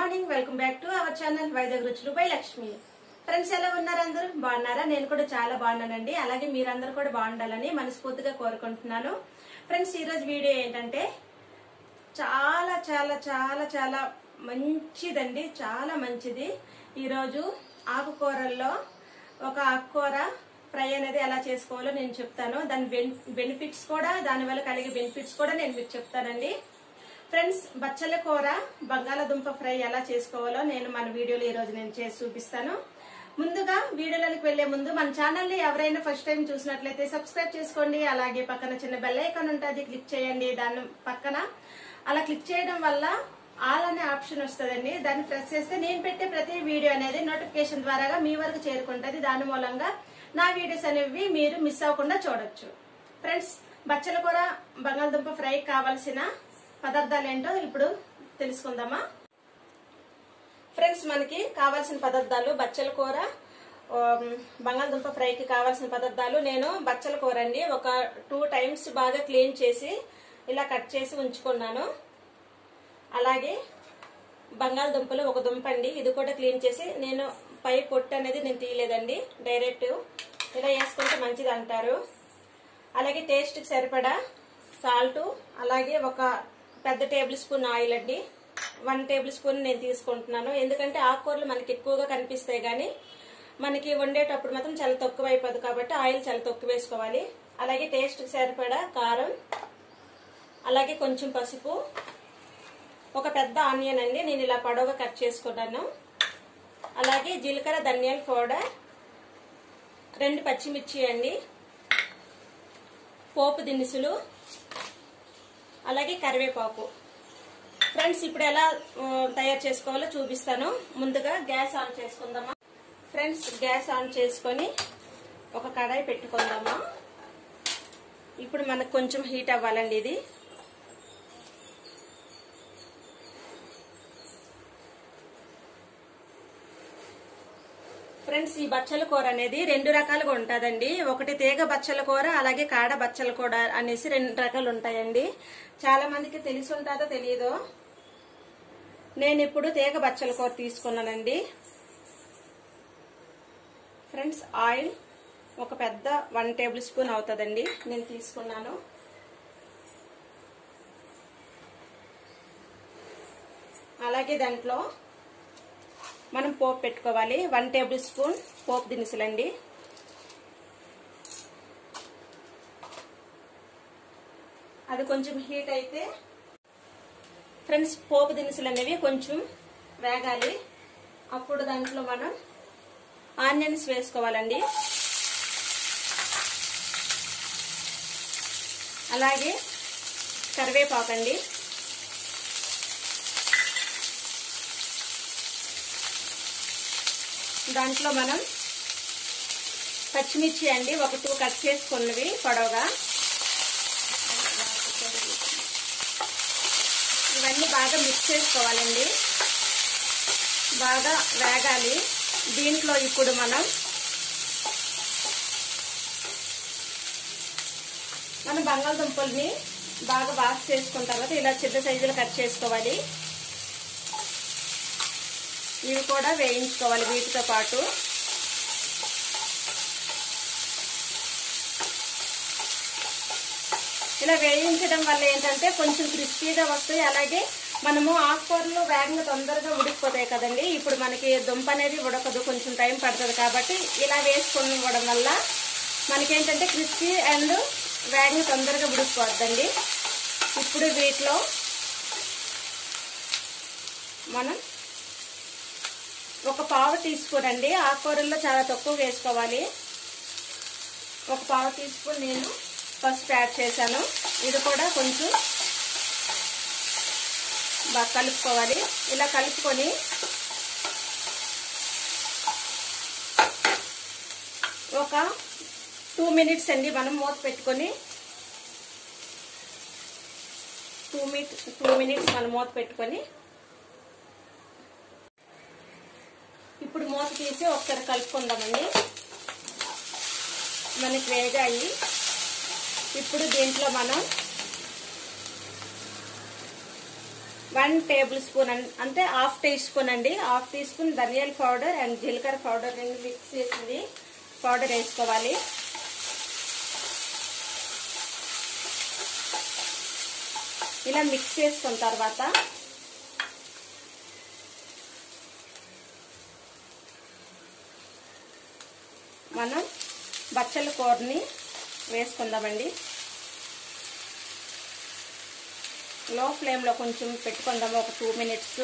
Morning welcome back to our channel Vizag రుచులు by Lakshmi. Friends ఎలా ఉన్నారు? అందరూ బాగున్నారా? నేను కూడా చాలా బాగున్నానండి. అలాగే మీరందరూ కూడా బాగుండాలని మనస్ఫూర్తిగా కోరుకుంటున్నాను. ఫ్రెండ్స్ ఈ రోజు వీడియో ఏంటంటే చాలా చాలా చాలా చాలా మంచిదండి, చాలా మంచిది. ఈరోజు ఆకుకూరల్లో ఒక ఆకుకూర ఫ్రై అనేది ఎలా చేసుకోవాలో నేను చెప్తాను. దాని బెనిఫిట్స్ కూడా, దానివల్ల కలిగే బెనిఫిట్స్ కూడా నేను మీకు చెప్తానండి. ఫ్రెండ్స్ బచ్చల కూర బంగాళాదుంప ఫ్రై ఎలా చేసుకోవాలో నేను మన వీడియోలో ఈ రోజు నేను చేసి చూపిస్తాను. ముందుగా వీడియోలోకి వెళ్లే ముందు మన ఛానల్ ని ఎవరైనా ఫస్ట్ టైం చూసినట్లయితే సబ్స్క్రైబ్ చేసుకోండి. అలాగే పక్కన చిన్న బెల్ ఐకాన్ ఉంటుంది, క్లిక్ చేయండి. దాని పక్కన అలా క్లిక్ చేయడం వల్ల ఆల్ అనే ఆప్షన్ వస్తుందండి. దాన్ని ప్రెస్ చేస్తే నేను పెట్టే ప్రతి వీడియో అనేది నోటిఫికేషన్ ద్వారా మీ వరకు చేరుకుంటది. దాని మూలంగా నా వీడియోస్ అనేవి మీరు మిస్ అవ్వకుండా చూడొచ్చు. ఫ్రెండ్స్ బచ్చల కూర బంగాళదుంప ఫ్రై కావాల్సిన పదార్థాలు ఏంటో ఇప్పుడు తెలుసుకుందామా. ఫ్రెండ్స్ మనకి కావాల్సిన పదార్థాలు బచ్చల కూర బంగాళదుంప ఫ్రైకి కావాల్సిన పదార్థాలు, నేను బచ్చల కూర అండి ఒక 2 times బాగా క్లీన్ చేసి ఇలా కట్ చేసి ఉంచుకున్నాను. అలాగే బంగాళదుంపలు ఒక దుంప అండి, ఇది కూడా క్లీన్ చేసి, నేను పై పొట్టు అనేది నేను తీయలేదండి, డైరెక్ట్ ఇలా వేసుకుంటే మంచిది అంటారు. అలాగే టేస్ట్కి సరిపడా సాల్ట్, అలాగే ఒక పెద్ద టేబుల్ స్పూన్ ఆయిల్ అండి, 1 టేబుల్ స్పూన్ నేను తీసుకుంటున్నాను. ఎందుకంటే ఆకుకూరలు మనకి ఎక్కువగా కనిపిస్తాయి కానీ మనకి వండేటప్పుడు మాత్రం చాలా తక్కువ అయిపోదు కాబట్టి ఆయిల్ చాలా తక్కువ వేసుకోవాలి. అలాగే టేస్ట్కి సరిపడా కారం, అలాగే కొంచెం పసుపు, ఒక పెద్ద ఆనియన్ అండి నేను ఇలా పొడవుగా కట్ చేసుకున్నాను. అలాగే జీలకర్ర ధనియాల పౌడర్, 2 పచ్చిమిర్చి అండి, పోపు దినుసులు, అలాగే కరివేపాకు. ఫ్రెండ్స్ ఇప్పుడు ఎలా తయారు చేసుకోవాలో చూపిస్తాను. ముందుగా గ్యాస్ ఆన్ చేసుకుందామా. ఫ్రెండ్స్ గ్యాస్ ఆన్ చేసుకొని ఒక కడాయి పెట్టుకుందామా. ఇప్పుడు మనకు కొంచెం హీట్ అవ్వాలండి. ఇది ఫ్రెండ్స్ ఈ బచ్చల కూర అనేది 2 రకాలుగా ఉంటుందండి. ఒకటి తీగ బచ్చల కూర, అలాగే కాడ బచ్చల కూర అనేసి 2 రకాలు ఉంటాయండి. చాలా మందికి తెలిసి ఉంటుందో తెలియదో. నేను ఇప్పుడు తీగ బచ్చల కూర తీసుకున్నానండి. ఫ్రెండ్స్ ఆయిల్ ఒక పెద్ద 1 టేబుల్ స్పూన్ అవుతుందండి నేను తీసుకున్నాను. అలాగే దాంట్లో మనం పోపు పెట్టుకోవాలి. 1 టేబుల్ స్పూన్ పోపు దినుసులండి, అది కొంచెం హీట్ అయితే ఫ్రెండ్స్ పోపు దినుసులు అనేవి కొంచెం వేగాలి. అప్పుడు దాంట్లో మనం ఆనియన్స్ వేసుకోవాలండి. అలాగే కరివేపాకండి, దాంట్లో మనం పచ్చిమిర్చి అండి ఒక 2 కట్ చేసుకున్నవి పొడవుగా, ఇవన్నీ బాగా మిక్స్ చేసుకోవాలండి, బాగా వేగాలి. దీంట్లో ఇప్పుడు మనం బంగాళదుంపల్ని బాగా వాష్ చేసుకున్న తర్వాత ఇలా చిన్న సైజులో కట్ చేసుకోవాలి. ఇవి కూడా వేయించుకోవాలి వీటితో పాటు. ఇలా వేయించడం వల్ల ఏంటంటే కొంచెం క్రిస్పీగా వస్తాయి. అలాగే మనము ఆకుకూరలు వేగంగా తొందరగా ఉడికిపోతాయి కదండి. ఇప్పుడు మనకి దుంప అనేది ఉడకదు, కొంచెం టైం పడుతుంది. కాబట్టి ఇలా వేసుకోవడం వల్ల మనకేంటంటే క్రిస్పీ అండ్ వేగంగా తొందరగా ఉడికిపోద్దండి. ఇప్పుడు వీటిలో మనం ఒక పావు టీ స్పూన్ అండి, ఆకుకూరల్లో చాలా తక్కువ వేసుకోవాలి. ఒక పావు టీ స్పూన్ నేను పసుపు యాడ్ చేశాను. ఇది కూడా కొంచెం బాగా కలుపుకోవాలి. ఇలా కలుపుకొని ఒక 2 minutes అండి మనం మూత పెట్టుకొని 2 minutes మనం మూత పెట్టుకొని ఇప్పుడు మూత తీసి ఒకసారి కలుపుకుందామండి. మనకి వేగాయి. ఇప్పుడు దీంట్లో మనం 1 టేబుల్ స్పూన్ అంటే హాఫ్ టీ స్పూన్ అండి, హాఫ్ టీ స్పూన్ ధనియాల పౌడర్ అండ్ జీలకర్ర పౌడర్ రెండు మిక్స్ చేసింది పౌడర్ వేసుకోవాలి. ఇలా మిక్స్ చేసుకున్న తర్వాత మనం బచ్చల కూరని వేసుకుందామండి. లో ఫ్లేమ్లో కొంచెం పెట్టుకుందాము, ఒక 2 మినిట్స్.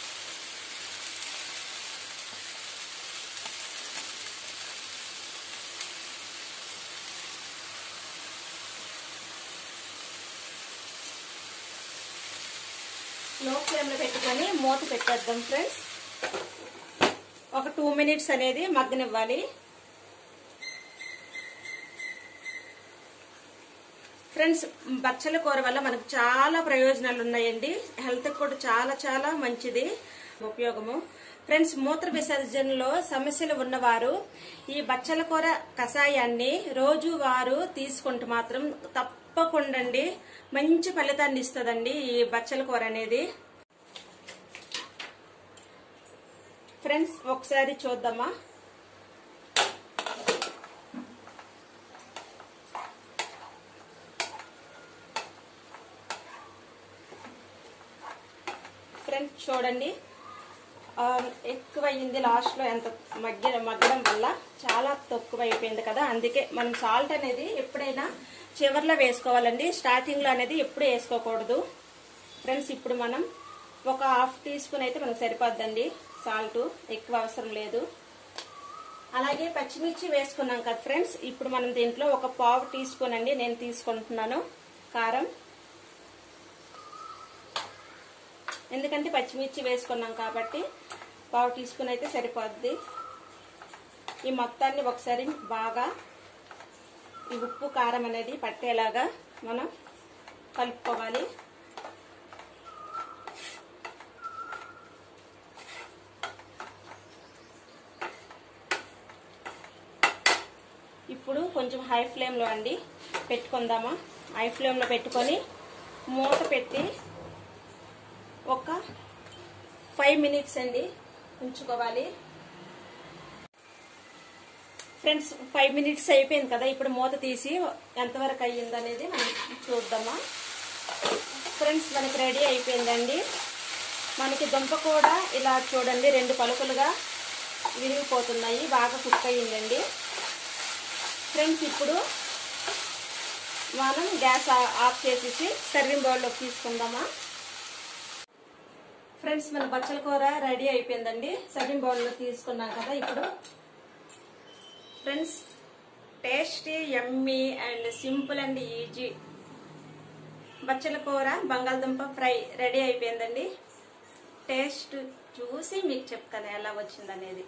లో ఫ్లేమ్లో పెట్టుకొని మూత పెట్టేద్దాం ఫ్రెండ్స్. ఒక 2 మినిట్స్ అనేది మగ్గనివ్వాలి. ఫ్రెండ్స్, బచ్చల కూర వల్ల మనకు చాలా ప్రయోజనాలు ఉన్నాయండి. హెల్త్ కూడా చాలా చాలా మంచిది, ఉపయోగము. ఫ్రెండ్స్, మూత్ర విసర్జనలో సమస్యలు ఉన్నవారు ఈ బచ్చల కూర కషాయాన్ని రోజు వారు తీసుకుంటే మాత్రం తప్పకుండా మంచి ఫలితాన్ని ఇస్తుందండి ఈ బచ్చల కూర అనేది. ఫ్రెండ్స్, ఒకసారి చూద్దామా. ఫ్రెండ్స్ చూడండి, ఎక్కువ అయింది లాస్ట్ లో, ఎంత మగ్గడం వల్ల చాలా తక్కువ అయిపోయింది కదా. అందుకే మనం సాల్ట్ అనేది ఎప్పుడైనా చివర్లో వేసుకోవాలండి, స్టార్టింగ్ లో అనేది ఎప్పుడు వేసుకోకూడదు. ఫ్రెండ్స్, ఇప్పుడు మనం ఒక హాఫ్ టీ స్పూన్ అయితే మనకు సరిపోద్దండి సాల్ట్, ఎక్కువ అవసరం లేదు. అలాగే పచ్చిమిర్చి వేసుకున్నాం కదా ఫ్రెండ్స్, ఇప్పుడు మనం దీంట్లో ఒక పావు టీ స్పూన్ అండి నేను తీసుకుంటున్నాను కారం. ఎందుకంటే పచ్చిమిర్చి వేసుకున్నాం కాబట్టి పావు టీ స్పూన్ అయితే సరిపోద్ది. ఈ మొత్తాన్ని ఒకసారి బాగా ఈ ఉప్పు కారం అనేది పట్టేలాగా మనం కలుపుకోవాలి. ఇప్పుడు కొంచెం హై ఫ్లేమ్లో అండి పెట్టుకుందామా. హై ఫ్లేమ్లో పెట్టుకొని మూత పెట్టి ఒక 5 మినిట్స్ అండి ఉంచుకోవాలి. ఫ్రెండ్స్, 5 మినిట్స్ అయిపోయింది కదా. ఇప్పుడు మూత తీసి ఎంతవరకు అయ్యిందనేది మనం చూద్దామా. ఫ్రెండ్స్, మనకి రెడీ అయిపోయిందండి. మనకి దుంప కూడా ఇలా చూడండి 2 పలుకులుగా విరిగిపోతున్నాయి, బాగా కుక్ అయ్యిందండి. ఫ్రెండ్స్, ఇప్పుడు మనం గ్యాస్ ఆఫ్ చేసేసి సర్వింగ్ బౌల్లోకి తీసుకుందామా. ఫ్రెండ్స్, మన బచ్చల కూర రెడీ అయిపోయిందండి, సర్వింగ్ బౌల్లో తీసుకున్నాం కదా. ఇప్పుడు friends, tasty, yummy and simple and easy బచ్చల కూర బంగాళదుంప ఫ్రై రెడీ అయిపోయిందండి. టేస్ట్ చూసి మీకు చెప్తాను ఎలా వచ్చిందనేది.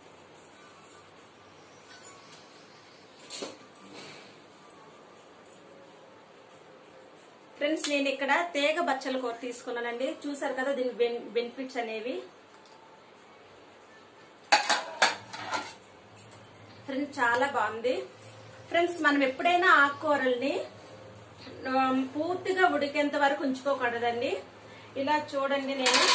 ఫ్రెండ్స్, నేను ఇక్కడ తేగ బచ్చల కూర తీసుకున్నానండి. చూసారు కదా దీని బెనిఫిట్స్ అనేవి. ఫ్రెండ్స్, చాలా బాగుంది. ఫ్రెండ్స్, మనం ఎప్పుడైనా ఆకుకూరల్ని పూర్తిగా ఉడికేంత వరకు ఉంచుకోకూడదండి. ఇలా చూడండి,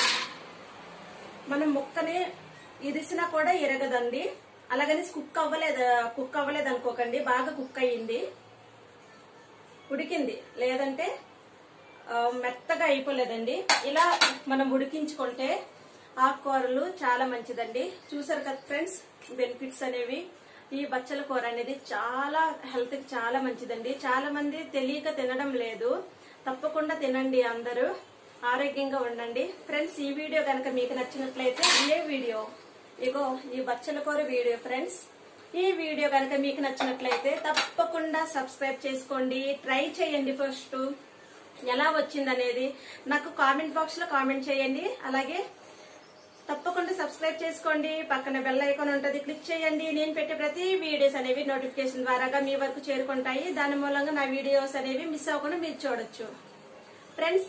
మనం ముక్కని ఇరిసినా కూడా ఇరగదండి. అలాగని కుక్ అవ్వలేదు అనుకోకండి, బాగా కుక్ అయ్యింది, ఉడికింది, లేదంటే మెత్తగా అయిపోలేదండి. ఇలా మనం ఉడికించుకుంటే ఆకుకూరలు చాలా మంచిదండి. చూసారు కదా ఫ్రెండ్స్, బెనిఫిట్స్ అనేవి. ఈ బచ్చల కూర అనేది చాలా హెల్త్ కి చాలా మంచిదండి. చాలా మంది తెలియక తినడం లేదు, తప్పకుండా తినండి, అందరూ ఆరోగ్యంగా ఉండండి. ఫ్రెండ్స్, ఈ వీడియో కనుక మీకు నచ్చినట్లయితే ఇగో ఈ బచ్చల కూర వీడియో ఫ్రెండ్స్, ఈ వీడియో కనుక మీకు నచ్చినట్లయితే తప్పకుండా సబ్స్క్రైబ్ చేసుకోండి. ట్రై చేయండి, ఫస్ట్ ఎలా వచ్చిందనేది నాకు కామెంట్ బాక్స్ లో కామెంట్ చేయండి. అలాగే తప్పకుండా సబ్స్క్రైబ్ చేసుకోండి, పక్కన బెల్ ఐకాన్ ఉంటుంది, క్లిక్ చేయండి. నేను పెట్టే ప్రతి వీడియోస్ అనేవి నోటిఫికేషన్ ద్వారాగా మీ వరకు చేరుకుంటాయి. దాని మూలంగా నా వీడియోస్ అనేవి మిస్ అవ్వకుండా మీరు చూడొచ్చు. ఫ్రెండ్స్,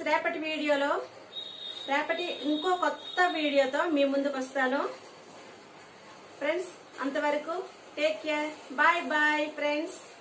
రేపటి ఇంకో కొత్త వీడియోతో మీ ముందుకు వస్తాను. ఫ్రెండ్స్, అంతవరకు take care, bye bye friends.